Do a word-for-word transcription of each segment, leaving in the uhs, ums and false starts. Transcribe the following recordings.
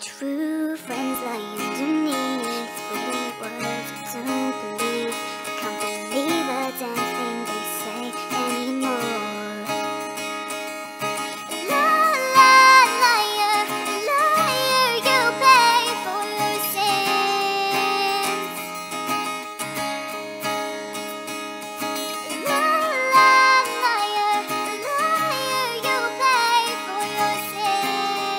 True friends lie underneath fully words I don't believe. I can't believe a damn thing they say anymore. La la liar, liar, you pay for your sins. La la liar, liar, you pay for your sins.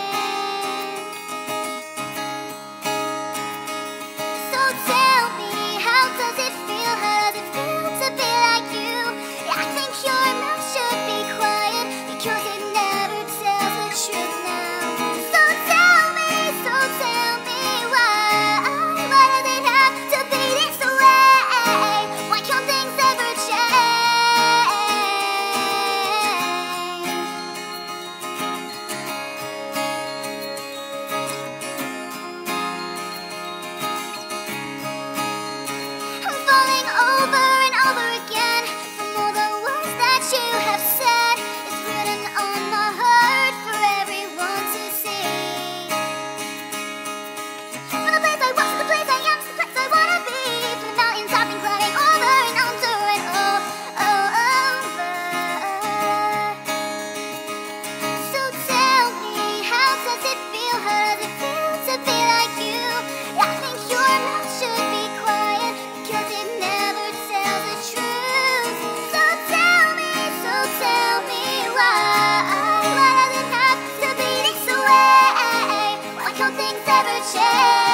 So tell me, how does it feel? How does it feel to be like you? I think your mouth should be quiet because it never tells the truth now. So tell me, so tell me why. Why does it have to be this way? Why can't things ever change? I'm falling over and over again from all the words that you have said. It's written on my heart for everyone to see. From the place I was to the place I am to the place I wanna be. From the mountains I've been climbing over and under and all, all over. So tell me, how does it feel? How does it feel to be like you? I think your mouth should be quiet because it never tells the truth. So tell me, so tell me why. Why does it have to be this way? Why can't things ever change?